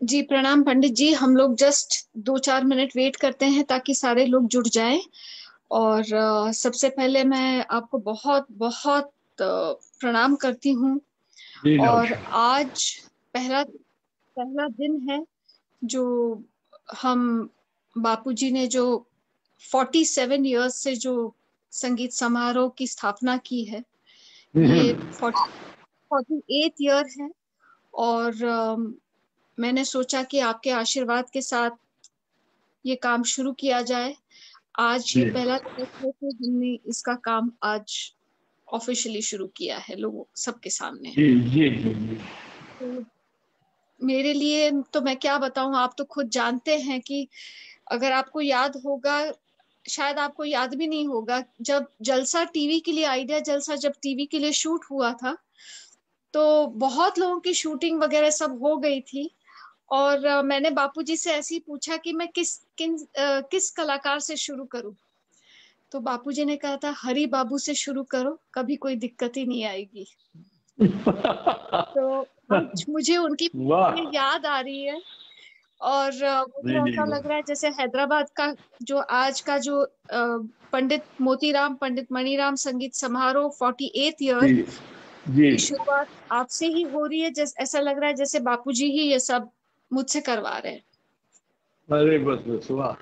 जी प्रणाम पंडित जी। हम लोग जस्ट 2-4 मिनट वेट करते हैं ताकि सारे लोग जुड़ जाएं। और सबसे पहले मैं आपको बहुत बहुत प्रणाम करती हूँ। जी और नमस्कार। आज पहला पहला दिन है जो हम बापूजी ने जो 47 इयर्स से जो संगीत समारोह की स्थापना की है, ये 48 ईयर है। और मैंने सोचा कि आपके आशीर्वाद के साथ ये काम शुरू किया जाए। आज ये जी पहला दिवस है कि हमने इसका काम आज ऑफिशियली शुरू किया है लोगों सबके सामने। जी जी जी जी। तो मेरे लिए तो मैं क्या बताऊं, आप तो खुद जानते हैं कि अगर आपको याद होगा, शायद आपको याद भी नहीं होगा, जब जलसा टीवी के लिए, आइडिया जलसा जब टीवी के लिए शूट हुआ था तो बहुत लोगों की शूटिंग वगैरह सब हो गई थी। और मैंने बापूजी से ऐसे ही पूछा कि मैं किस कलाकार से शुरू करूं। तो बापूजी ने कहा था हरी बाबू से शुरू करो, कभी कोई दिक्कत ही नहीं आएगी। तो आज मुझे उनकी वाह। ये याद आ रही है। और नहीं मुझे नहीं ऐसा लग रहा है जैसे हैदराबाद का जो आज का जो पंडित मोतीराम, पंडित मणिराम संगीत समारोह 48 ईयर जी जी। की शुरुआत आपसे ही हो रही है। जैसे ऐसा लग रहा है जैसे बापूजी ही ये सब मुझसे करवा रहे हैं। अरे बस बस वाह।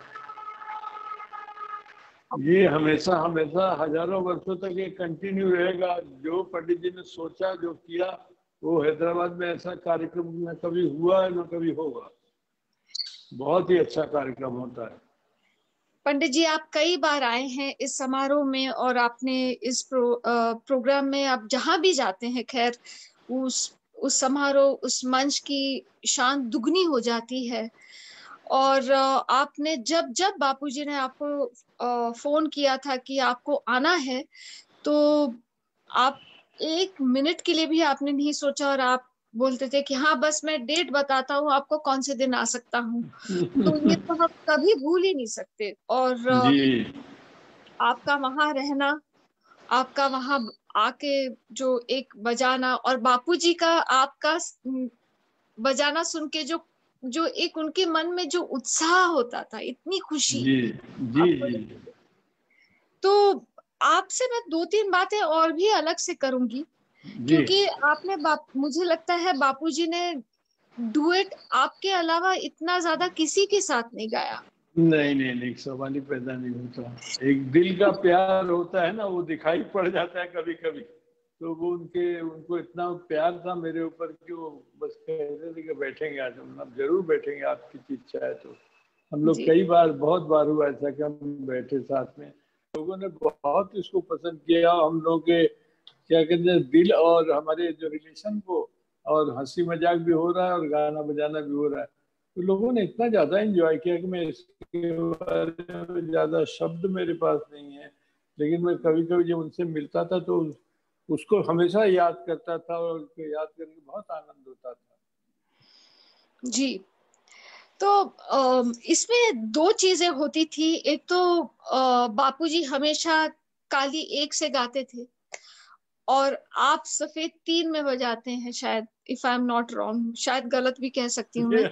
ये हमेशा हमेशा हजारों वर्षों तक ये कंटिन्यू रहेगा। जो पंडित जी ने सोचा, जो किया, वो हैदराबाद में ऐसा कार्यक्रम न कभी हुआ है न कभी होगा। बहुत ही अच्छा कार्यक्रम होता है। पंडित जी, आप कई बार आए हैं इस समारोह में और आपने इस प्रोग्राम में, आप जहां भी जाते हैं, खैर उस समारोह, उस मंच की शान दुगनी हो जाती है। और आपने जब जब बापूजी ने आपको फोन किया था कि आपको आना है, तो आप 1 मिनट के लिए भी आपने नहीं सोचा और आप बोलते थे कि हाँ बस मैं डेट बताता हूँ आपको कौन से दिन आ सकता हूँ। तो ये तो हम कभी भूल ही नहीं सकते। और जी आपका वहां रहना, आपका वहां आके जो एक बजाना, और बापूजी का आपका बजाना सुन के जो जो एक उनके मन में जो उत्साह होता था, इतनी खुशी जी जी आपको जी देख। तो आपसे मैं 2-3 बातें और भी अलग से करूंगी, जी। क्योंकि आपने मुझे लगता है बापूजी ने डुएट आपके अलावा इतना ज्यादा किसी के साथ नहीं गाया। नहीं नहीं नहीं, सवाल ही पैदा नहीं होता। एक दिल का प्यार होता है ना, वो दिखाई पड़ जाता है कभी कभी। तो वो उनको इतना प्यार था मेरे ऊपर कि वो बस कह रहे थे कि बैठेंगे आज, हम अब जरूर बैठेंगे, आपकी इच्छा है तो। हम लोग जी कई बार, बहुत बार हुआ ऐसा कि हम बैठे साथ में। लोगों ने बहुत इसको पसंद किया। हम लोग के क्या कहते हैं, दिल और हमारे जो रिलेशन को, और हंसी मजाक भी हो रहा है और गाना बजाना भी हो रहा है। तो लोगों ने इतना ज्यादा एंजॉय किया कि मैं इसके बारे में ज्यादा शब्द मेरे पास नहीं है। लेकिन मैं कभी कभी जब उनसे मिलता था तो उसको हमेशा याद करता था, और उसको याद करके बहुत आनंद होता था। जी। तो इसमें दो चीजें होती थी। एक तो बापूजी हमेशा काली एक से गाते थे और आप सफेद तीन में बजाते हैं, शायद, if I am not wrong, शायद गलत भी कह सकती हूँ मैं।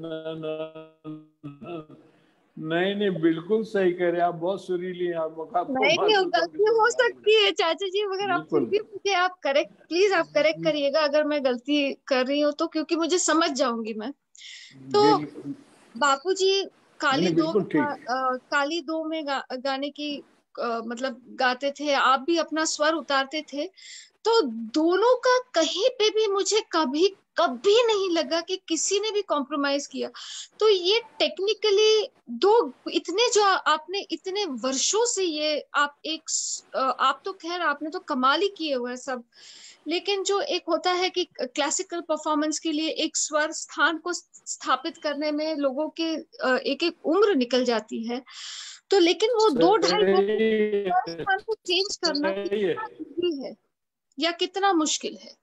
नहीं नहीं, बिल्कुल सही कह रहे हैं आप। बहुत सुरीली हैं आप, आपको नहीं नहीं, मालूम होंगे, गलती सब हो मालूम सकती है चाचा जी, मगर है। आप फिर बिल्कुल। भी मुझे, आप करेक्ट, प्लीज आप करेक्ट करिएगा अगर मैं गलती कर रही हूँ तो, क्योंकि मुझे समझ जाऊंगी मैं। तो बिल्कुल। बापूजी नहीं काली नहीं, दो में बिल्कुल ठीक। काली दो में गाने की मतलब गाते थे, आप भी अपना स्वर उतारते थे। तो दोनों का कहीं पे भी मुझे कभी कभी नहीं लगा कि किसी ने भी कॉम्प्रोमाइज किया। तो ये टेक्निकली दो, इतने जो आपने इतने वर्षों से ये आप एक आप तो खैर आपने तो कमाल ही किए हुए हैं सब। लेकिन जो एक होता है कि क्लासिकल परफॉर्मेंस के लिए एक स्वर स्थान को स्थापित करने में लोगों के एक एक उम्र निकल जाती है। तो लेकिन वो 2-2.5 वर्ष में सही स्वर है, स्थान को चेंज करना सही है। कितना इजी है या कितना मुश्किल है।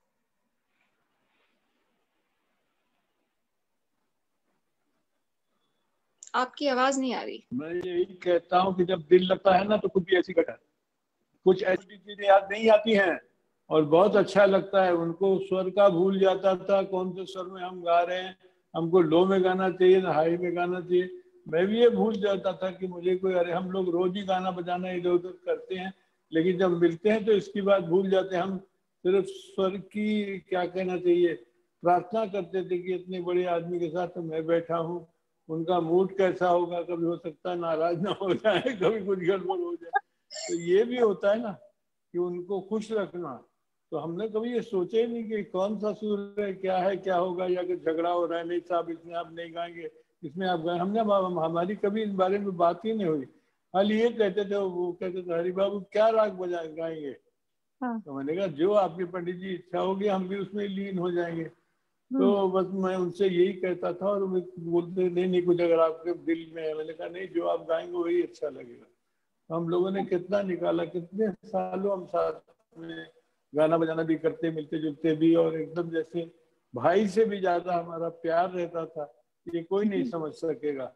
आपकी आवाज नहीं आ रही। मैं यही कहता हूँ कि जब दिल लगता है ना तो कुछ भी ऐसी घटना, कुछ ऐसी चीजें याद नहीं आती हैं, और बहुत अच्छा लगता है। उनको स्वर का भूल जाता था, कौन से स्वर में हम गा रहे हैं, हमको लो में गाना चाहिए ना हाई में गाना चाहिए। मैं भी ये भूल जाता था कि मुझे कोई, अरे हम लोग रोज ही गाना बजाना इधर उधर करते हैं, लेकिन जब मिलते हैं तो इसकी बात भूल जाते हैं। हम सिर्फ स्वर की, क्या कहना चाहिए, प्रार्थना करते थे कि इतने बड़े आदमी के साथ तो मैं बैठा हूँ, उनका मूड कैसा होगा, कभी हो सकता है नाराज ना हो जाए, कभी कुछ गड़बड़ हो जाए। तो ये भी होता है ना कि उनको खुश रखना। तो हमने कभी ये सोचा ही नहीं कि कौन सा सुर है, क्या होगा, या कि झगड़ा हो रहा है, नहीं साहब इसमें आप नहीं गाएंगे, इसमें आप गाएं। हमारी कभी इस बारे में बात ही नहीं हुई। खाली ये कहते थे, वो कहते थे हरि बाबू क्या राग बजा गाएंगे। हाँ। तो मैंने कहा जो आपकी पंडित जी इच्छा होगी हम भी उसमें लीन हो जाएंगे। हम्म। तो बस मैं उनसे यही कहता था, और वो बोलते नहीं नहीं कुछ अगर आपके दिल में है। मैंने कहा नहीं, जो आप गाएंगे वही अच्छा लगेगा। हम लोगों ने कितना निकाला, कितने सालों हम साथ में गाना बजाना भी करते, मिलते जुलते भी, और एकदम जैसे भाई से भी ज्यादा हमारा प्यार रहता था, ये कोई नहीं समझ सकेगा।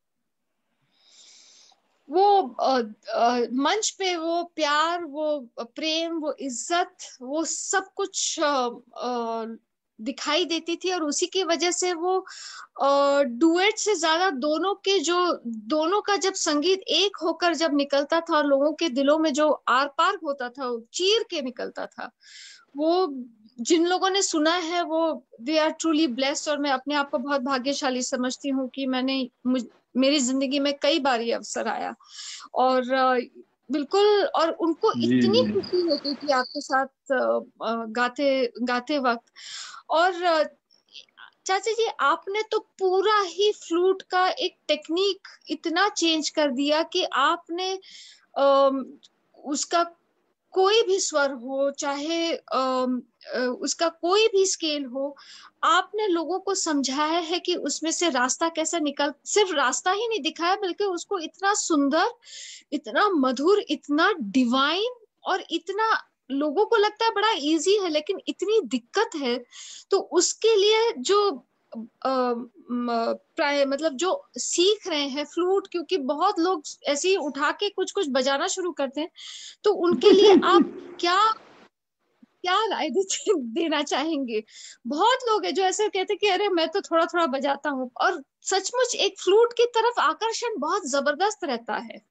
वो मंच पे वो प्यार, वो प्रेम, वो इज्जत, वो सब कुछ दिखाई देती थी। और उसी की वजह से वो डुएट से ज्यादा दोनों का जब संगीत एक होकर जब निकलता था और लोगों के दिलों में जो आर पार होता था, वो चीर के निकलता था। वो जिन लोगों ने सुना है वो दे आर ट्रूली ब्लेस्ड। और मैं अपने आप को बहुत भाग्यशाली समझती हूँ कि मेरी जिंदगी में कई बार ये अवसर आया। और बिल्कुल, और उनको जी इतनी जी। खुशी होती थी आपके साथ गाते गाते वक्त। और चाचा जी, आपने तो पूरा ही फ्लूट का एक टेक्निक इतना चेंज कर दिया कि आपने अम, उसका कोई भी स्वर हो, चाहे उसका कोई भी स्केल हो, आपने लोगों को समझाया है कि उसमें से रास्ता कैसे निकल, सिर्फ रास्ता ही नहीं दिखाया बल्कि उसको इतना सुंदर, इतना मधुर, इतना डिवाइन, और इतना लोगों को लगता है बड़ा इजी है लेकिन इतनी दिक्कत है। तो उसके लिए जो मतलब जो सीख रहे हैं फ्लूट, क्योंकि बहुत लोग ऐसे ही उठा के कुछ कुछ बजाना शुरू करते हैं, तो उनके लिए आप क्या क्या राय देना चाहेंगे? बहुत लोग हैं जो ऐसे कहते हैं कि अरे मैं तो थोड़ा थोड़ा बजाता हूँ, और सचमुच एक फ्लूट की तरफ आकर्षण बहुत जबरदस्त रहता है।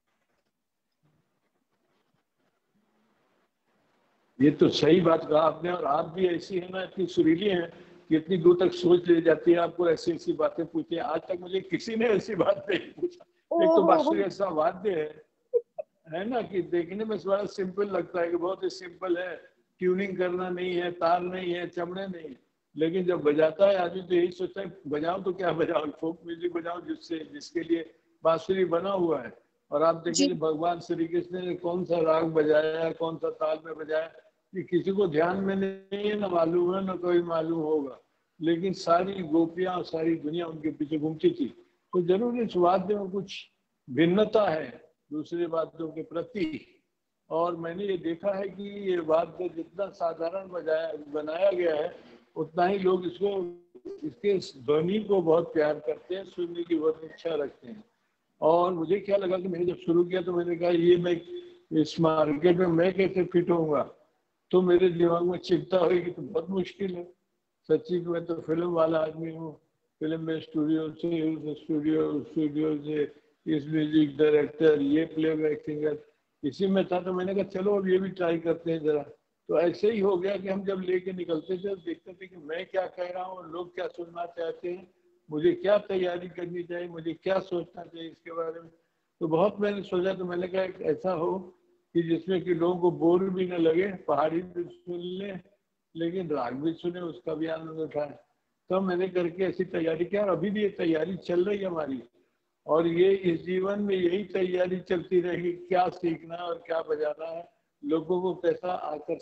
ये तो सही बात कहा आपने, और आप भी ऐसी है ना, इतनी सुरीली हैं कि इतनी दूर तक सोच ले जाती है, आपको ऐसी ऐसी बातें पूछती है। आज तक मुझे किसी ने ऐसी बात नहीं पूछा। एक तो ओहो। बांसुरी ऐसा वाद्य है ना, कि देखने में बड़ा सिंपल लगता है कि बहुत ही सिंपल है, ट्यूनिंग करना नहीं है, तार नहीं है, चमड़े नहीं है, लेकिन जब बजाता है आदमी तो यही सोचता है बजाओ तो क्या बजाओ, फोक म्यूजिक बजाओ, जिसके लिए बांसुरी बना हुआ है। और आप जी। देखेंगे भगवान श्री कृष्ण ने कौन सा राग बजाया, कौन सा ताल में बजाया, ये किसी को ध्यान में नहीं है, ना मालूम है, ना कोई मालूम होगा। लेकिन सारी गोपियां और सारी दुनिया उनके पीछे घूमती थी। तो जरूर इस वाद्य में कुछ भिन्नता है दूसरे वाद्यों के प्रति। और मैंने ये देखा है कि ये वाद्य जितना साधारण बनाया गया है, उतना ही लोग इसके ध्वनि को बहुत प्यार करते हैं, सुनने की बहुत इच्छा रखते हैं। और मुझे क्या लगा कि मैंने जब शुरू किया तो मैंने कहा ये मैं इस मार्केट में मैं कैसे फिट होऊंगा। तो मेरे दिमाग में चिंता हुई कि तो बहुत मुश्किल है। सच्ची मैं तो फिल्म वाला आदमी हूँ, फिल्म में स्टूडियो से उस स्टूडियो से इस म्यूजिक डायरेक्टर, ये प्लेबैक सिंगर, इसी में था। तो मैंने कहा चलो अब ये भी ट्राई करते हैं जरा। तो ऐसे ही हो गया कि हम जब लेके निकलते थे देखते थे कि मैं क्या कह रहा हूँ और लोग क्या सुनना चाहते हैं, मुझे क्या तैयारी करनी चाहिए, मुझे क्या सोचना चाहिए इसके बारे में। तो बहुत मैंने सोचा, तो मैंने कहा एक ऐसा हो कि जिसमें कि लोगों को बोर भी न लगे, पहाड़ी भी सुन ले लेकिन राग भी सुने, उसका भी आनंद उठाए। तो मैंने करके ऐसी तैयारी किया, और अभी भी ये तैयारी चल रही है हमारी। और ये इस जीवन में यही तैयारी चलती रहेगी, क्या सीखना है और क्या बजाना है, लोगों को कैसा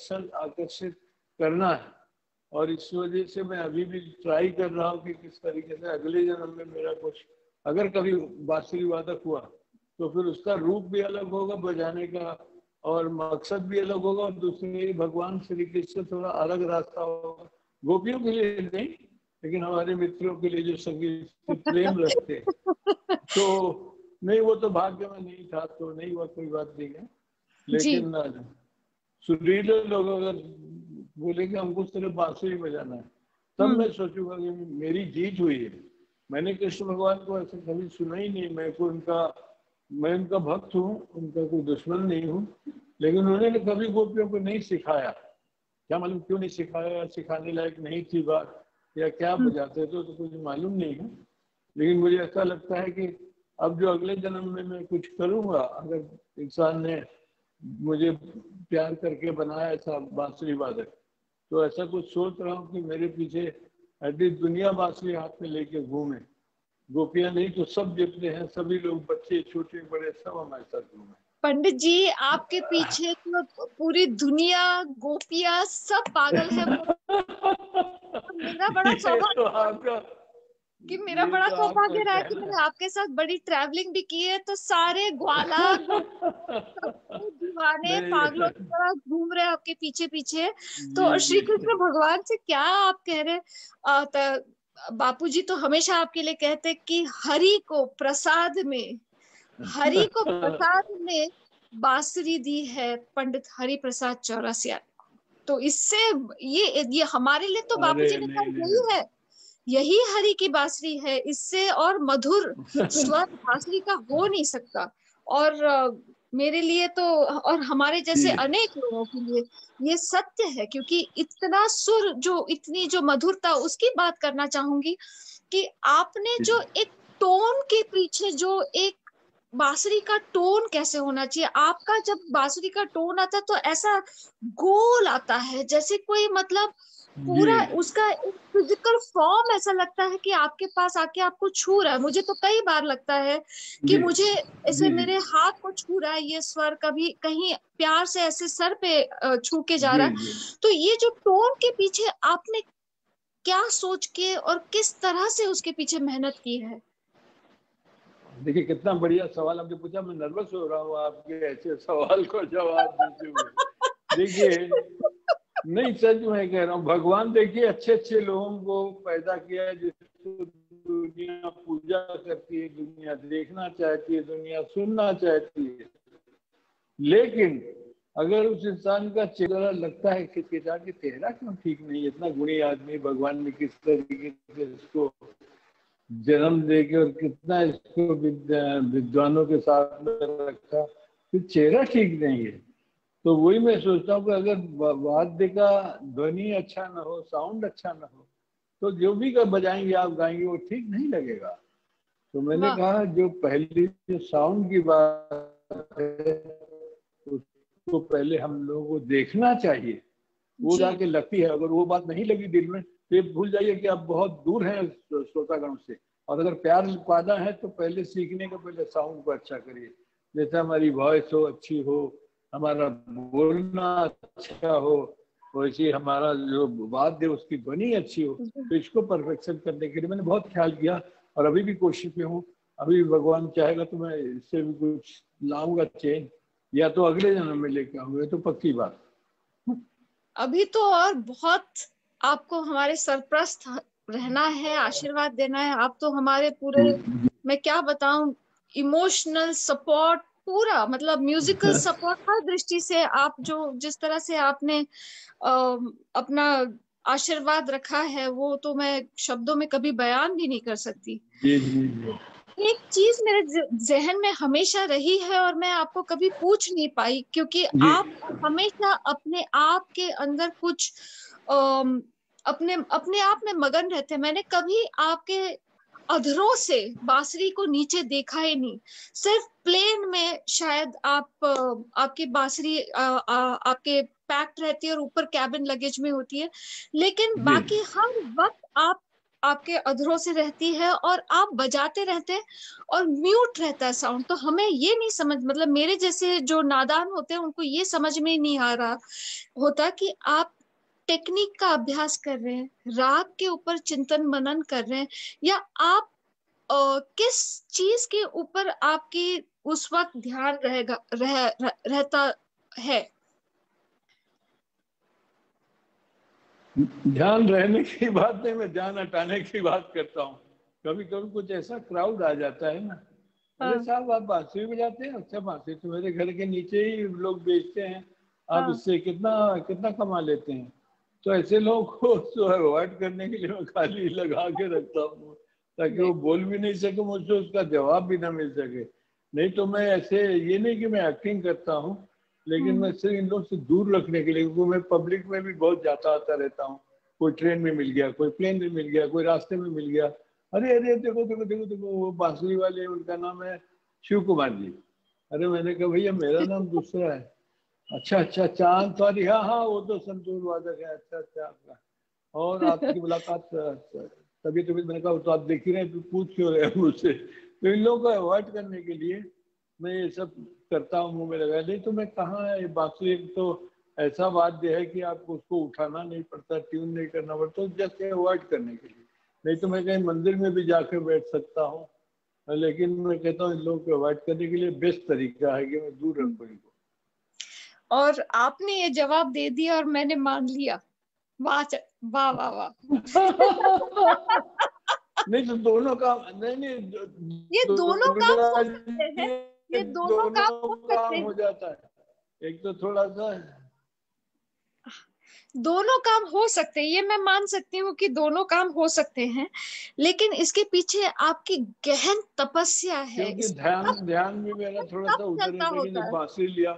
आकर्षित करना है। और इस वजह से मैं अभी भी ट्राई कर रहा हूँ कि किस तरीके से अगले जन्म में मेरा कुछ, अगर कभी बांसुरी वादक हुआ तो फिर उसका रूप भी अलग होगा बजाने का, और मकसद भी अलग होगा, और दूसरे भगवान श्री कृष्ण से थोड़ा अलग रास्ता होगा। गोपियों के लिए नहीं, लेकिन हमारे मित्रों के लिए जो संगीत से प्रेम रखते हैं। तो नहीं, वो तो भाग्य में नहीं था तो नहीं हुआ, कोई बात नहीं है। जी। लेकिन सुरीले लोग अगर बोले कि हमको सिर्फ बांसुरी बजाना है, तब हम्म। मैं सोचूंगा कि मेरी जीत हुई है। मैंने कृष्ण भगवान को ऐसे कभी सुना ही नहीं। मैं उनका भक्त हूँ, उनका कोई दुश्मन नहीं हूँ, लेकिन उन्होंने कभी गोपियों को नहीं सिखाया। क्या मालूम क्यों नहीं सिखाया, सिखाने लायक नहीं थी बात, या क्या बजाते थे तो कुछ मालूम नहीं है। लेकिन मुझे ऐसा लगता है कि अब जो अगले जन्म में मैं कुछ करूँगा, अगर इंसान ने मुझे प्यार करके बनाया ऐसा बांसुरी वादक, तो ऐसा कुछ सोच रहा हूँ कि मेरे पीछे एटलीस्ट दुनिया बांसुरी हाथ में लेके घूमे। गोपियां नहीं तो सब जितने हैं, सभी लोग, बच्चे छोटे बड़े, सब हमारे साथ घूमे। पंडित जी, आपके पीछे तो पूरी दुनिया, गोपियां सब पागल है। मेरा बड़ा ये तो सौभाग्य आपका मेरा ये बड़ा तो आपका सौभाग्य रहा है कि कहना मैंने आपके साथ बड़ी ट्रैवलिंग भी की है, तो सारे ग्वाला दीवाने पागलों की नहीं, तरह घूम रहे हैं आपके पीछे पीछे। जी तो जी। श्री कृष्ण भगवान से क्या आप कह रहे बापू जी तो हमेशा आपके लिए कहते कि हरि को प्रसाद में बांसुरी दी है पंडित हरि प्रसाद चौरसिया। तो इससे ये हमारे लिए तो अरे बापूजी ने नहीं कहा नहीं यही है, यही हरि की बांसुरी है, इससे और मधुर स्वर बांसुरी का हो नहीं सकता। और मेरे लिए तो, और हमारे जैसे जी अनेक लोगों के लिए ये सत्य है, क्योंकि इतना सुर, जो इतनी जो मधुरता, उसकी बात करना चाहूंगी कि आपने जो एक टोन के पीछे, जो एक बांसुरी का टोन कैसे होना चाहिए, आपका जब बांसुरी का टोन आता तो ऐसा गोल आता है, जैसे कोई मतलब जी पूरा उसका एक फिजिकल फॉर्म ऐसा लगता है कि आपके पास आके आपको छू रहा है। मुझे तो कई बार लगता है कि जी मुझे ऐसे जी जी मेरे हाथ को छू रहा है ये स्वर, कभी कहीं प्यार से ऐसे सर पे छू के जा जी रहा है। जी। तो ये जो टोन के पीछे आपने क्या सोच के और किस तरह से उसके पीछे मेहनत की है? देखिए कितना बढ़िया सवाल आपने पूछा। मैं नर्वस हो रहा हूँ आपके ऐसे सवाल को जवाब देते हुए। देखिए, नहीं सच में कह रहा हूँ, भगवान देखिए अच्छे अच्छे लोगों को पैदा किया है, जिसको दुनिया पूजा करती है, दुनिया देखना चाहती है, दुनिया सुनना चाहती है। लेकिन अगर उस इंसान का चेहरा लगता है खिचखिचा के, चेहरा क्यों ठीक नहीं, इतना गुणी आदमी, भगवान ने किस तरीके से इसको जन्म देके और कितना इसको विद्वानों के साथ में रखा, फिर चेहरा ठीक नहीं है। तो वही मैं सोचता हूँ कि अगर वाद्य का ध्वनि अच्छा ना हो, साउंड अच्छा ना हो, तो जो भी बजाएंगे आप, गाएंगे, वो ठीक नहीं लगेगा। तो मैंने वाह। कहा जो पहली जो साउंड की बात है, उसको पहले हम लोगों को देखना चाहिए, वो जी जाके लगती है। अगर वो बात नहीं लगी दिल में, तो ये भूल जाइए कि आप बहुत दूर हैं श्रोतागण से। और अगर प्यार पाना है तो पहले सीखने का, पहले साउंड को अच्छा करिए। जैसे हमारी वॉइस हो, अच्छी हो, हमारा बोलना अच्छा हो, वैसे हमारा जो वाद्य उसकी ध्वनि अच्छी हो। तो इसको परफेक्शन करने के लिए मैंने बहुत ख्याल किया, और अभी भी कोशिश में हूँ। अभी भगवान चाहेगा तो मैं इससे भी कुछ लाऊंगा चेंज, या तो अगले जन्म में लेके आऊंगा, तो पक्की बात। अभी तो और बहुत आपको हमारे सरप्रस्त रहना है, आशीर्वाद देना है। आप तो हमारे पूरे, मैं क्या बताऊं, इमोशनल सपोर्ट पूरा, मतलब म्यूजिकल सपोर्ट हर दृष्टि से आप जो जिस तरह से आपने अपना आशीर्वाद रखा है, वो तो मैं शब्दों में कभी बयान भी नहीं कर सकती। जी जी जी एक चीज मेरे जहन में हमेशा रही है और मैं आपको कभी पूछ नहीं पाई, क्योंकि जी। आप हमेशा अपने आप के अंदर कुछ अम, अपने अपने आप में मगन रहते हैं। मैंने कभी आपके अधरों से बांसुरी को नीचे देखा ही नहीं। सिर्फ प्लेन में शायद आपकी बांसुरी आपके पैक्ड रहती है और ऊपर कैबिन लगेज में होती है, लेकिन जी बाकी हर वक्त आपके अधरों से रहती है और आप बजाते रहते हैं और म्यूट रहता है साउंड। तो हमें ये नहीं समझ, मतलब मेरे जैसे जो नादान होते हैं उनको ये समझ में नहीं आ रहा होता कि आप टेक्निक का अभ्यास कर रहे हैं, राग के ऊपर चिंतन मनन कर रहे हैं, या आप किस चीज के ऊपर आपकी उस वक्त ध्यान रहता है। ध्यान रहने की बात नहीं, मैं ध्यान हटाने की बात करता हूँ। कभी कभी कुछ ऐसा क्राउड आ जाता है ना, अरे हाँ साहब आप बांसुरी बजाते हैं, अच्छा बांसुरी तो मेरे घर के नीचे ही लोग बेचते हैं, आप हाँ। इससे कितना कितना कमा लेते हैं। तो ऐसे लोगों को तो अवॉइड करने के लिए मैं खाली लगा के रखता हूँ। ताकि वो बोल भी नहीं सके मुझसे, उसका जवाब भी ना मिल सके। नहीं तो मैं ऐसे, ये नहीं कि मैं एक्टिंग करता हूँ, लेकिन मैं सिर्फ इन लोग से दूर रखने के लिए, क्योंकि मैं पब्लिक में भी बहुत जाता आता रहता हूँ। कोई ट्रेन में मिल गया, कोई प्लेन में मिल गया, कोई रास्ते में मिल गया, अरे अरे देखो देखो देखो देखो, वो बांसुरी वाले, उनका नाम है शिव कुमार जी। अरे मैंने कहा भैया मेरा नाम दूसरा है। अच्छा अच्छा, चांद सॉरी, हाँ हाँ वो तो संतूर वादक है, अच्छा अच्छा आपका, और आपकी मुलाकात तभी तभी। मैंने कहा तो आप देख ही रहे हैं, तो पूछ क्यों रहे हैं मुझसे। तो इन लोगों को अवॉइड करने के लिए मैं ये सब करता हूँ, मुंह में लगा। नहीं तो मैं कहाँ है, बाकी एक तो ऐसा वाद्य है कि आपको उसको उठाना नहीं पड़ता, ट्यून नहीं करना पड़ता, जस्ट अवॉइड करने के लिए। नहीं तो मैं कहीं मंदिर में भी जाके बैठ सकता हूँ, लेकिन मैं कहता हूँ इन लोगों को अवॉइड करने के लिए बेस्ट तरीका है कि मैं दूर रखूँ इनको। और आपने ये जवाब दे दिया और मैंने मान लिया। वाह वाह वाह वाह। नहीं तो दोनों काम, नहीं नहीं ये दोनों काम हो सकते हैं, ये दोनों काम दोनों हो सकते काम हैं, हो जाता है। एक तो थोड़ा सा, दोनों काम हो सकते हैं, ये मैं मान सकती हूँ कि दोनों काम हो सकते हैं, लेकिन इसके पीछे आपकी गहन तपस्या है। क्योंकि ध्यान ध्यान भी मेरा थोड़ा सब सा उधर चलता रहता है कि होता जब है। बांसुरी लिया।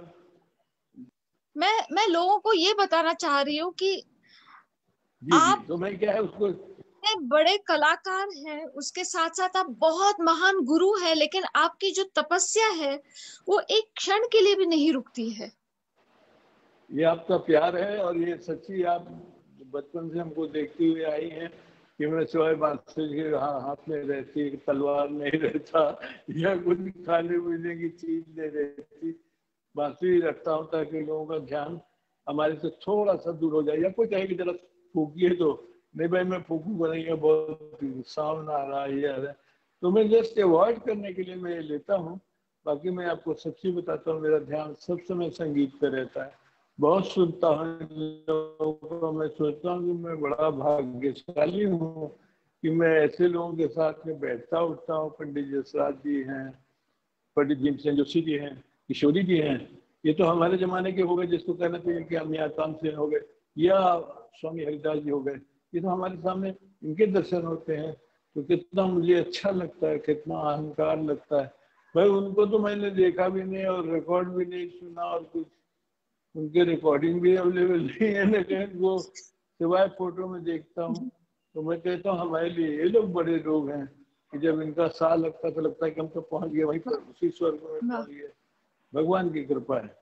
मैं लोगों को ये बताना चाह रही हूँ कि जी जी, आप तो मैं क्या है उसको, इतने बड़े कलाकार हैं, उसके साथ साथ आप बहुत महान गुरु हैं, लेकिन आपकी जो तपस्या है वो एक क्षण के लिए भी नहीं रुकती है। ये आपका प्यार है, और ये सच्ची आप बचपन से हमको देखती हुई आई हैं कि मैं सुबह बांसुरी के हाथ में रहती, तलवार नहीं रहता, या कुछ खाने पीने की चीज नहीं रहती, बांसुरी रखता हूँ ताकि लोगों का ध्यान हमारे से थोड़ा सा दूर हो जाए। या कोई कहे कि जरा फूकिए, तो नहीं भाई मैं फूकूंगा नहीं, है बहुत साउंड आ रहा है, ये आ रहा है। तो मैं जस्ट अवॉइड करने के लिए मैं ये लेता हूँ। बाकी मैं आपको सच्ची बताता हूँ, मेरा ध्यान सब समय संगीत पे रहता है। बहुत सुनता हूँ लोगों को। मैं सोचता हूँ कि मैं बड़ा भाग्यशाली हूँ कि मैं ऐसे लोगों के साथ में बैठता उठता हूँ। पंडित जसराज जी हैं, पंडित भीमसेन जोशी जी हैं, किशोरी जी हैं, ये तो हमारे जमाने के हो गए, जिसको कहना चाहिए कि हम यहाँ तानसेन हो गए, या स्वामी हरिदास जी हो गए। ये तो हमारे सामने इनके दर्शन होते हैं, तो कितना मुझे अच्छा लगता है, कितना अहंकार लगता है। भाई उनको तो मैंने देखा भी नहीं और रिकॉर्ड भी नहीं सुना, और कुछ उनके रिकॉर्डिंग भी अवेलेबल नहीं है, लेकिन वो सिवाय फोटो में देखता हूँ। तो मैं कहता हूँ हमारे लिए ये लोग बड़े लोग हैं कि जब इनका साथ लगता तो लगता है कि हम तो पहुंच गए वहीं पर, उसी स्वर्ग में पहुंच गए। भगवान की कृपा है।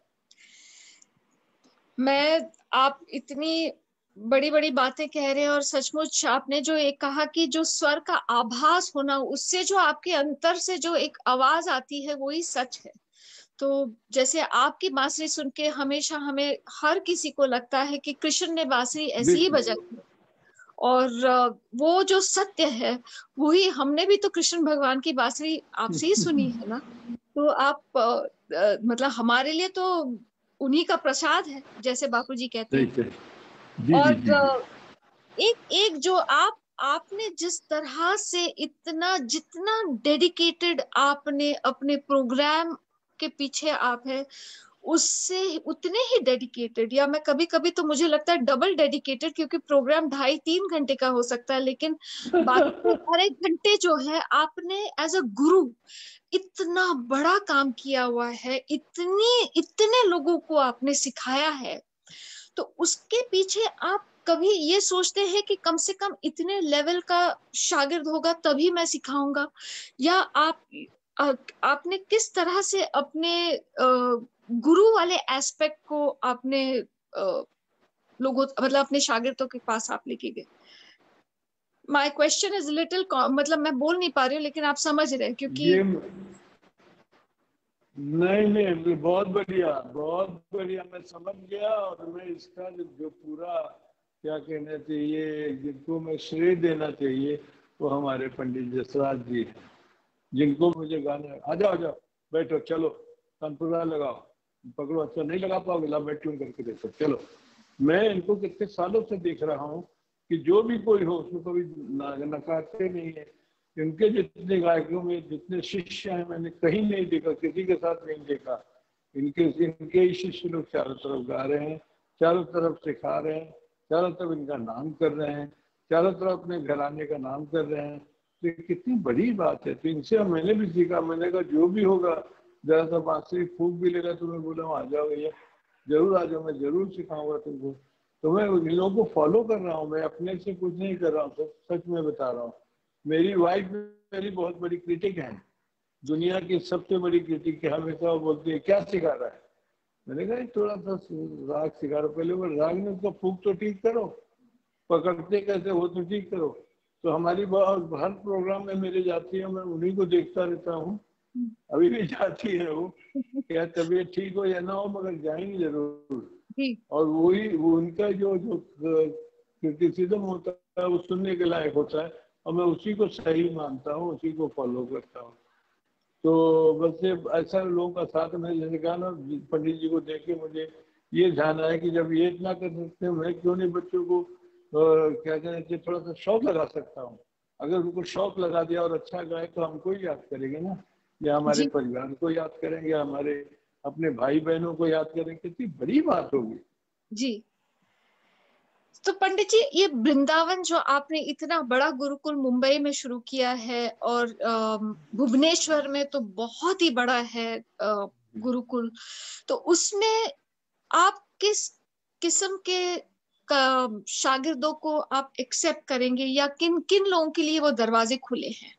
मैं आप इतनी बड़ी बड़ी बातें कह रहे हैं, और सचमुच आपने जो एक कहा कि जो स्वर का आभास होना, उससे जो आपके अंतर से जो एक आवाज आती है वही सच है। तो जैसे आपकी बांसुरी सुन के हमेशा हमें हर किसी को लगता है कि कृष्ण ने बांसुरी ऐसी ही बिल्कुल बजाई है, और वो जो सत्य है वही हमने भी तो कृष्ण भगवान की बांसुरी आपसे ही सुनी है ना। तो आप मतलब हमारे लिए तो उन्हीं का प्रसाद है, जैसे बापूजी कहते सही हैं। सही। जी जी और जी जी। एक एक जो आपने जिस तरह से इतना जितना डेडिकेटेड आपने अपने प्रोग्राम के पीछे आप है, उससे उतने ही डेडिकेटेड, या मैं कभी कभी तो मुझे लगता है डबल डेडिकेटेड, क्योंकि प्रोग्राम 2.5-3 घंटे का हो सकता है, लेकिन बाकी के हर एक घंटे जो है आपने एज अ गुरु इतना बड़ा काम किया हुआ है, इतने लोगों को आपने सिखाया है। तो उसके पीछे आप कभी ये सोचते हैं कि कम से कम इतने लेवल का शागिर्द होगा तभी मैं सिखाऊंगा, या आपने किस तरह से अपने गुरु वाले एस्पेक्ट को आपने लोगों मतलब अपने शागिर्दों के पास आप लेके गए? माय क्वेश्चन इज लिटिल, मतलब मैं बोल नहीं पा रही हूँ, लेकिन आप समझ रहे हैं, क्योंकि ये नहीं नहीं, बहुत बढ़िया बहुत बढ़िया, मैं समझ गया। और मैं इसका जो पूरा क्या कहना चाहिए, जिनको मैं श्रेय देना चाहिए, वो हमारे पंडित जसराज जी हैं, जिनको मुझे गाने, आ जाओ आ जाओ बैठो चलो, तंतुरा लगाओ, पकड़ो, अच्छा नहीं लगा पाओगे, ला मैं ट्यून करके देखो चलो। मैं इनको कितने सालों से देख रहा हूँ कि जो भी कोई हो उसको कभी नकारते नहीं है। इनके जितने गायकों में जितने शिष्य हैं, मैंने कहीं नहीं देखा, किसी के साथ नहीं देखा। इनके इनके ही शिष्य लोग चारों तरफ गा रहे हैं, चारों तरफ सिखा रहे हैं, चारों तरफ इनका नाम कर रहे हैं, चारों तरफ अपने घराने का नाम कर रहे हैं। तो कितनी बड़ी बात है। तो इनसे मैंने भी सीखा। मैंने कहा जो भी होगा, जरा सा बांसुरी फूंक भी लेगा तो मैं बोला आ जाओ भैया, जरूर आ जाओ, मैं जरूर सिखाऊंगा तुमको। तो मैं इन लोगों को फॉलो कर रहा हूँ, मैं अपने से कुछ नहीं कर रहा हूँ, सच में बता रहा हूँ। मेरी वाइफ मेरी बहुत बड़ी क्रिटिक है, दुनिया की सबसे बड़ी क्रिटिक है। हमेशा वो बोलती है क्या सिखा रहा है। मैंने कहा थोड़ा सा राग सिखा रहा, पहले वो राग में उसका फूंक तो ठीक करो, पकड़ते कैसे हो तो ठीक करो। तो हमारी हर प्रोग्राम में मेरे जाती है, मैं उन्हीं को देखता रहता हूँ, अभी भी जाती है वो। क्या तबीयत ठीक हो या ना हो, मगर जाएंगे जरूर। जी और वही वो उनका जो जो क्रिटिसिज्म होता है वो सुनने के लायक होता है, और मैं उसी को सही मानता हूँ, उसी को फॉलो करता हूँ। तो बस ये ऐसा लोगों का साथ में, जैसे कहा ना, पंडित जी को देख के मुझे ये ध्यान आया कि जब ये इतना कर सकते हैं, मैं क्यों नहीं बच्चों को क्या कहना चाहिए, थोड़ा सा शौक लगा सकता हूँ। अगर उनको शौक लगा दिया और अच्छा गाए तो हमको ही याद करेंगे ना, या हमारे जी परिवार को याद करेंगे, या हमारे अपने भाई बहनों को याद करेंगे। कितनी बड़ी बात होगी। जी। तो पंडित जी, ये वृंदावन जो आपने इतना बड़ा गुरुकुल मुंबई में शुरू किया है, और भुवनेश्वर में तो बहुत ही बड़ा है गुरुकुल, तो उसमें आप किस किस्म के शागिर्दों को आप एक्सेप्ट करेंगे, या किन किन लोगों के लिए वो दरवाजे खुले हैं?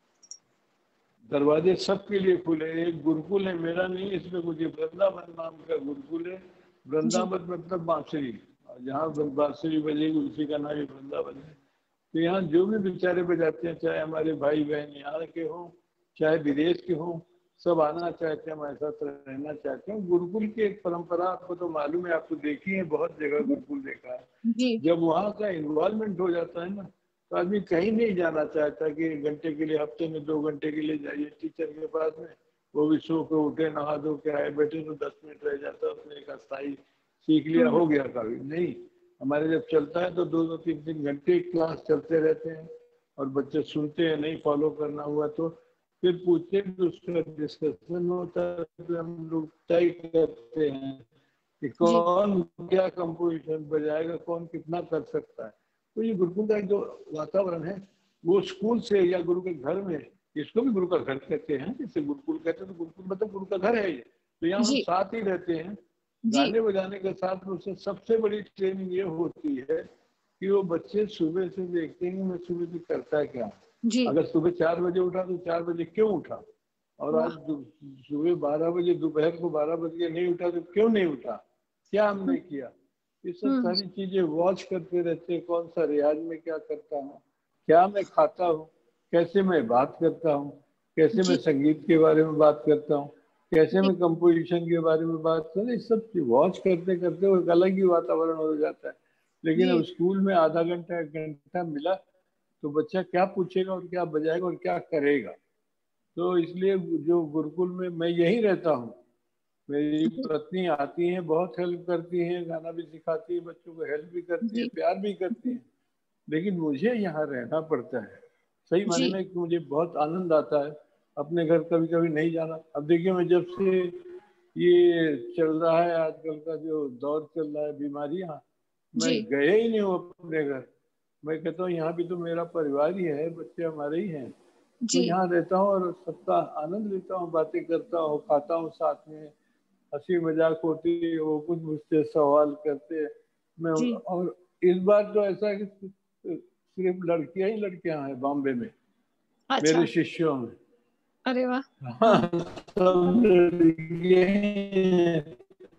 दरवाजे सबके लिए खुले। एक गुरुकुल है, मेरा नहीं, इसमें कुछ वृंदावन नाम का गुरुकुल है। जी वृंदावन मतलब बांसुरी, जहाँ बांसुरी बजेगी उसी का नाम ही वृंदावन है। तो यहाँ जो भी बेचारे बजाते हैं, चाहे हमारे भाई बहन यहाँ के हों, चाहे विदेश के हों, सब आना चाहते हैं, हमारे साथ रहना चाहते हैं। गुरुकुल की एक परंपरा आपको तो मालूम है, आपको देखी है, बहुत जगह गुरुकुल देखा है। जी जब वहाँ का इन्वॉल्वमेंट हो जाता है ना, तो आदमी कहीं नहीं जाना चाहता कि 1 घंटे के लिए, हफ्ते में 2 घंटे के लिए जाइए टीचर के पास में, वो भी सो के उठे, नहा धो के आए, बैठे तो 10 मिनट रह जाता, उसने एक अस्थाई सीख लिया, हो गया। कभी नहीं, हमारे जब चलता है तो 2-2 3-3 घंटे क्लास चलते रहते हैं, और बच्चे सुनते हैं, नहीं फॉलो करना हुआ तो फिर पूछते हैं, तो उसका डिस्कशन होता है, फिर हम लोग तय करते हैं कि जी कौन क्या कंपोजिशन बजाएगा, कौन कितना कर सकता है। तो ये गुरुकुल का जो वातावरण है, वो स्कूल से या गुरु के घर में, इसको भी गुरु का घर कहते हैं, जैसे गुरुकुल कहते हैं, तो गुरुकुल मतलब गुरु का घर है ये। तो यहाँ हम जी साथ ही रहते हैं, जी गाने बजाने के साथ में। उससे सबसे बड़ी ट्रेनिंग ये होती है कि वो बच्चे सुबह से देखते हैं मैं सुबह से करता है क्या। जी। अगर सुबह 4 बजे उठा तो 4 बजे क्यों उठा, और आज वाह। सुबह 12 बजे, दोपहर को 12 बजे नहीं उठा तो क्यों नहीं उठा, क्या हमने किया। ये सब हम्म। सारी चीजें वॉच करते रहते हैं। कौन सा रियाज में क्या करता हूँ, क्या मैं खाता हूँ, कैसे मैं बात करता हूँ, कैसे मैं जी संगीत के बारे में बात करता हूँ, कैसे जी मैं कंपोजिशन के बारे में बात करूँ। इस सब वॉच करते करते वो एक अलग ही वातावरण हो जाता है। लेकिन अब जी स्कूल में आधा घंटा 1 घंटा मिला तो बच्चा क्या पूछेगा और क्या बजाएगा और क्या करेगा। तो इसलिए जो गुरुकुल में मैं यहीं रहता हूँ, मेरी पत्नी आती हैं, बहुत हेल्प करती हैं, गाना भी सिखाती है, बच्चों को हेल्प भी करती है, जी प्यार भी करती है। लेकिन मुझे यहाँ रहना पड़ता है। सही माने जी में कि मुझे बहुत आनंद आता है अपने घर कभी कभी नहीं जाना। अब देखिए, मैं जब से ये चल रहा है आजकल का जो दौर चल रहा है, बीमारियां, मैं जी गए ही नहीं हूँ अपने घर। मैं कहता हूँ यहाँ भी तो मेरा परिवार ही है, बच्चे हमारे ही हैं। तो जी यहाँ रहता हूँ और सबका आनंद लेता हूँ, बातें करता हूँ, खाता हूँ साथ में, हंसी मजाक होती है, वो कुछ मुझसे सवाल करते हैं। मैं, जी। और इस बार तो ऐसा है कि सिर्फ लड़कियां ही लड़कियां हैं बॉम्बे में, मेरे अच्छा। शिष्यों में। अरे वाह। हाँ, हाँ। सब लड़कियां ही हैं।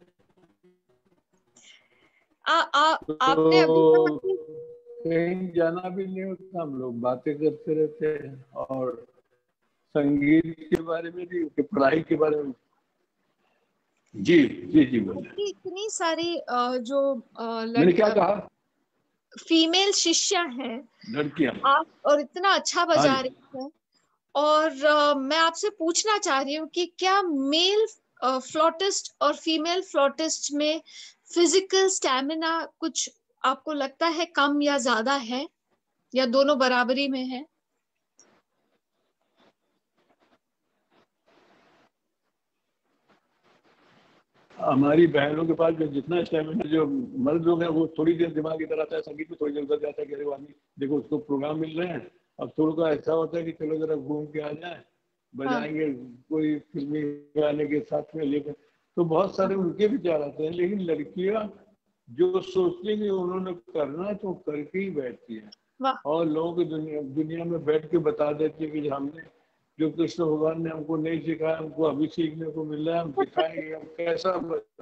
आपने अभी कहा तो कि कहीं जाना भी नहीं होता, हम लोग बातें करते रहते हैं, और संगीत के बारे में भी, पढ़ाई के बारे में। जी जी जी, बोलिए। आपकी इतनी सारी जो मैंने क्या कहा, फीमेल शिष्या हैं, लड़कियां। आप और इतना अच्छा हाँ बजा जी। रही हैं, और मैं आपसे पूछना चाह रही हूँ कि क्या मेल फ्लॉटिस्ट और फीमेल फ्लॉटिस्ट में फिजिकल स्टैमिना कुछ आपको लगता है कम या ज्यादा है, या दोनों बराबरी में है? हमारी बहनों के पास जो जितना स्टेमिना, जो मर्द लोग हैं वो थोड़ी देर दिमाग इधर आता है, संगीत में थोड़ी देर उधर जाता है कि अरे वो आदमी देखो उसको प्रोग्राम मिल रहे हैं अब थोड़ा ऐसा होता है कि चलो जरा घूम के आ जाए, बजाएंगे कोई फिल्मी गाने के साथ में लेकर, तो बहुत सारे उनके विचार आते हैं। लेकिन लड़कियां जो सोचती है कि उन्होंने करना है तो करके ही बैठती है, और लोगों की दुनिया में बैठ के बता देती है कि हमने जो कृष्ण भगवान ने हमको नहीं सिखाया, हमको अभी सीखने को मिल रहा है, हम दिखाएंगे हम कैसा।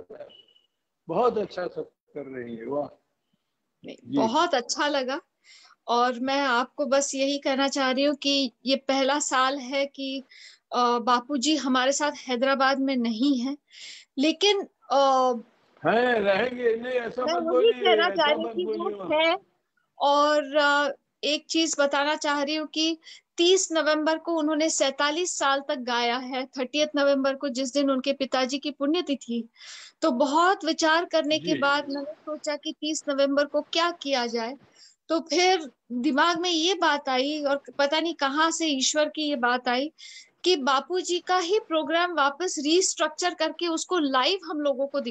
बहुत अच्छा सब कर रही है, वाह। बहुत अच्छा लगा। और मैं आपको बस यही कहना चाह रही हूँ कि ये पहला साल है कि बापूजी हमारे साथ हैदराबाद में नहीं है, लेकिन है रहेंगे। नहीं ऐसा मैं मत वही बोलिए, कहना चाह ऐसा रही हूँ मत कि वो बोलिए। है। और एक चीज बताना चाह रही हूँ कि 30 नवंबर को उन्होंने 47 साल तक गाया है, 30 नवंबर को, जिस दिन उनके पिताजी की पुण्यतिथि। तो बहुत विचार करने के जी बाद मैंने सोचा कि 30 नवंबर को क्या किया जाए। तो फिर दिमाग में ये बात आई, और पता नहीं कहाँ से ईश्वर की ये बात आई, कि बापूजी का ही प्रोग्राम वापस रीस्ट्रक्चर करके उसको लाइव हम लोगों को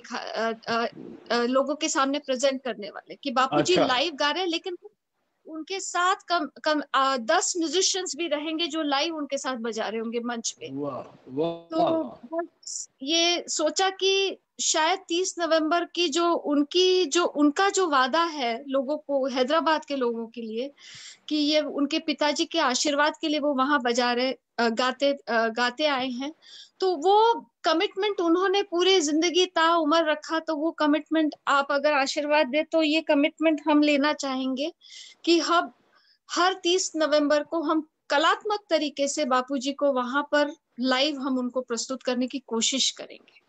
लोगों के सामने प्रेजेंट करने वाले, कि बापूजी अच्छा, लाइव गा रहे हैं, लेकिन उनके साथ कम कम 10 म्यूजिशियंस भी रहेंगे जो लाइव उनके साथ बजा रहे होंगे मंच पे। वाह वाह। तो बस ये सोचा कि शायद 30 नवंबर की जो उनका जो वादा है लोगों को, हैदराबाद के लोगों के लिए, कि ये उनके पिताजी के आशीर्वाद के लिए वो वहां बजा रहे, गाते आए हैं। तो वो कमिटमेंट उन्होंने पूरी जिंदगी ताउम्र रखा, तो वो कमिटमेंट आप अगर आशीर्वाद दे तो ये कमिटमेंट हम लेना चाहेंगे कि हम हर 30 नवंबर को हम कलात्मक तरीके से बापूजी को वहां पर लाइव हम उनको प्रस्तुत करने की कोशिश करेंगे।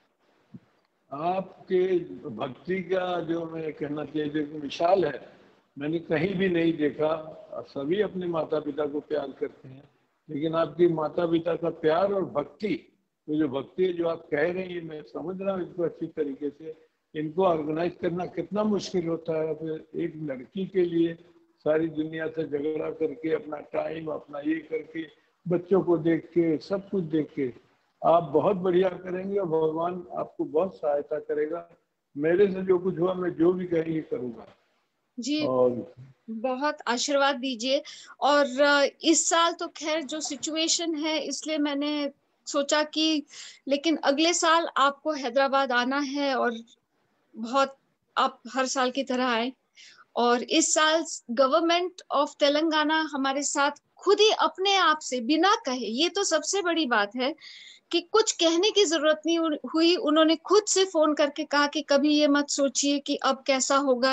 आपके भक्ति का जो मैं कहना चाहिए जो मिसाल है, मैंने कहीं भी नहीं देखा। सभी अपने माता पिता को प्यार करते हैं, लेकिन आपकी माता पिता का प्यार और भक्ति, तो जो भक्ति है जो आप कह रही हैं, मैं समझ रहा हूँ इसको अच्छी तरीके से। इनको ऑर्गेनाइज करना कितना मुश्किल होता है, फिर एक लड़की के लिए सारी दुनिया से झगड़ा करके, अपना टाइम अपना ये करके, बच्चों को देख के, सब कुछ देख के आप बहुत बढ़िया करेंगे, और भगवान आपको बहुत सहायता करेगा। मेरे से जो कुछ हुआ, मैं जो भी कहेंगे करूँगा। जी, और बहुत आशीर्वाद दीजिए। और इस साल तो खैर जो सिचुएशन है, इसलिए मैंने सोचा कि, लेकिन अगले साल आपको हैदराबाद आना है, और बहुत आप हर साल की तरह आए। और इस साल गवर्नमेंट ऑफ तेलंगाना हमारे साथ खुद ही अपने आप से बिना कहे, ये तो सबसे बड़ी बात है कि कुछ कहने की जरूरत नहीं हुई, उन्होंने खुद से फोन करके कहा कि कभी ये मत सोचिए कि अब कैसा होगा।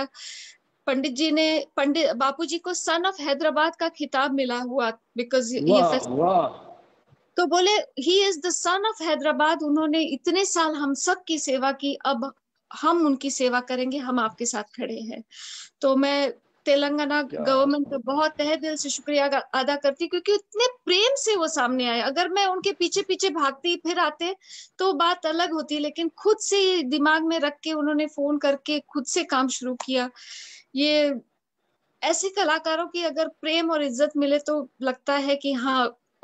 पंडित बापूजी को सन ऑफ हैदराबाद का खिताब मिला हुआ, बिकॉज ये वाह फेस्टिवल। वाह। तो बोले he is the son of Hyderabad, उन्होंने इतने साल हम सब की सेवा की, अब हम उनकी सेवा करेंगे, हम आपके साथ खड़े हैं। तो मैं तेलंगाना क्या गवर्नमेंट का बहुत तहे दिल से शुक्रिया अदा करती, क्योंकि इतने प्रेम से वो सामने आए। अगर मैं उनके पीछे पीछे भागती फिर आते तो बात अलग होती, लेकिन खुद से दिमाग में रख के उन्होंने फोन करके खुद से काम शुरू किया। ये ऐसे कलाकारों की अगर प्रेम और इज्जत मिले तो लगता है कि हाँ,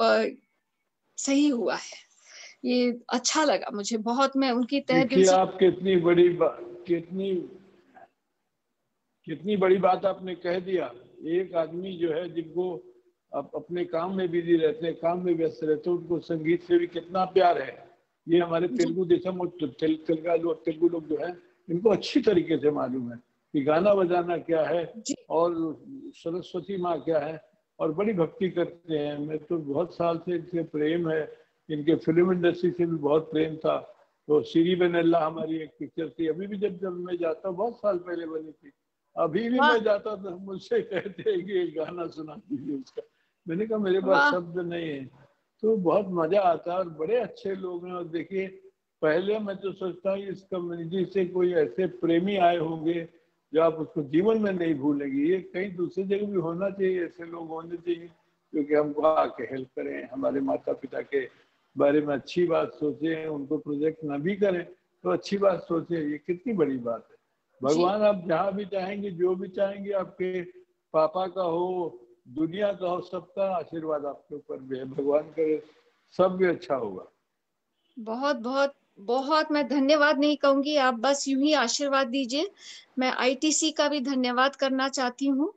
सही हुआ है। ये अच्छा लगा मुझे बहुत, मैं उनकी तहे दिल देखिए, से। आप कितनी कितनी बड़ी बात आपने कह दिया। एक आदमी जो है, जिनको आप अपने काम में बिजी रहते हैं, काम में व्यस्त रहते हैं, उनको संगीत से भी कितना प्यार है। ये हमारे जी तेलुगु देशम और तेलुगु लोग जो है, इनको अच्छी तरीके से मालूम है कि गाना बजाना क्या है, जी और सरस्वती माँ क्या है, और बड़ी भक्ति करते हैं। मैं तो बहुत साल से इनसे प्रेम है, इनके फिल्म इंडस्ट्री से भी बहुत प्रेम था। तो सीरी बेनल्ला हमारी एक पिक्चर थी, अभी भी जब जब मैं जाता हूँ, बहुत साल पहले बनी थी, अभी भी वाह मैं जाता तो मुझसे कहते हैं कि एक गाना सुना दीजिए उसका। मैंने कहा मेरे पास वाह। शब्द नहीं है। तो बहुत मजा आता है, और बड़े अच्छे लोग हैं। और देखिए, पहले मैं तो सोचता हूँ इस कम्युनिटी से कोई ऐसे प्रेमी आए होंगे जो आप उसको जीवन में नहीं भूलेंगे। ये कहीं दूसरी जगह भी होना चाहिए, ऐसे लोग होने चाहिए, क्योंकि हमको आके हेल्प करें, हमारे माता पिता के बारे में अच्छी बात सोचें, उनको प्रोजेक्ट ना भी करें तो अच्छी बात सोचें। ये कितनी बड़ी बात है। जी भगवान आप जहाँ भी चाहेंगे, जो भी चाहेंगे, आपके पापा का हो, दुनिया का हो, सबका आशीर्वाद आपके ऊपर भी है। भगवान करे सब भी अच्छा होगा। बहुत बहुत बहुत मैं धन्यवाद नहीं कहूंगी, आप बस यूं ही आशीर्वाद दीजिए। मैं आईटीसी का भी धन्यवाद करना चाहती हूँ।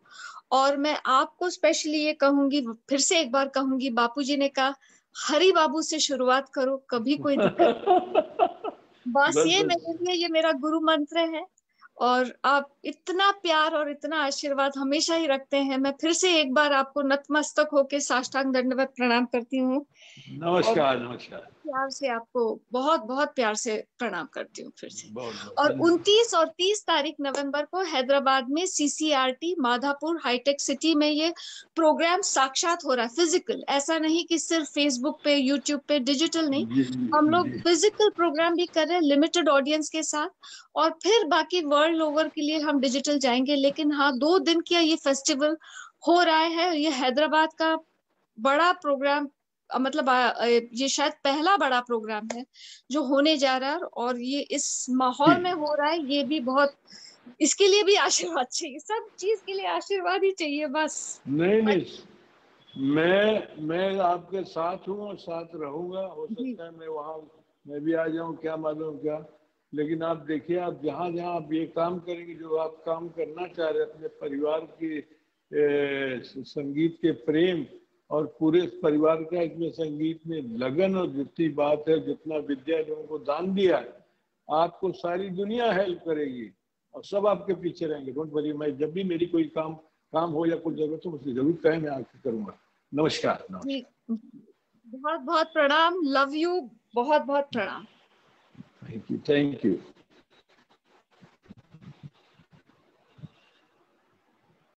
और मैं आपको स्पेशली ये कहूंगी, फिर से एक बार कहूंगी, बापूजी ने कहा हरि बाबू से शुरुआत करो, कभी कोई दिक्कत बस बस ये बस। मेरे लिए, ये मेरा गुरु मंत्र है। और आप इतना प्यार और इतना आशीर्वाद हमेशा ही रखते हैं। मैं फिर से एक बार आपको नतमस्तक होके साष्टांग दंडवत प्रणाम करती हूँ। और नमस्कार नमस्कार। प्यार से आपको बहुत बहुत प्यार से प्रणाम करती हूँ फिर से। बहुत बहुत और धन्यवाद। 29 और 30 तारीख नवंबर को हैदराबाद में CCRT माधापुर हाईटेक सिटी में ये प्रोग्राम साक्षात हो रहा है, फिजिकल। ऐसा नहीं कि सिर्फ फेसबुक पे, यूट्यूब पे, डिजिटल नहीं। जी जी हम लोग जी। फिजिकल प्रोग्राम भी कर रहे हैं लिमिटेड ऑडियंस के साथ, और फिर बाकी वर्ल्ड ओवर के लिए हम डिजिटल जाएंगे। लेकिन हाँ, 2 दिन का ये फेस्टिवल हो रहा है। ये हैदराबाद का बड़ा प्रोग्राम, मतलब ये शायद पहला बड़ा प्रोग्राम है जो होने जा रहा है, और ये इस माहौल में हो रहा है। ये भी बहुत, इसके लिए भी आशीर्वाद चाहिए, सब चीज के लिए आशीर्वाद ही चाहिए बस। नहीं नहीं, मैं आपके साथ हूँ और साथ रहूंगा। हो जी सकता है मैं वहाँ मैं भी आ जाऊँ, क्या मालूम क्या। लेकिन आप देखिए, आप जहाँ जहाँ आप ये काम करेंगे, जो आप काम करना चाह रहे हैं अपने परिवार की संगीत के प्रेम, और पूरे परिवार का इसमें संगीत में लगन, और जितनी बात है, जितना विद्या लोगों को दान दिया है, आपको सारी दुनिया हेल्प करेगी और सब आपके पीछे रहेंगे। डोंट वरी, मैं जब भी मेरी कोई काम हो या कोई जरूरत हो, मुझे जरूर कहें, मैं आपसे करूंगा। नमस्कार जी, नमस्कार। बहुत बहुत प्रणाम, लव यू, बहुत बहुत प्रणाम। Thank you thank you.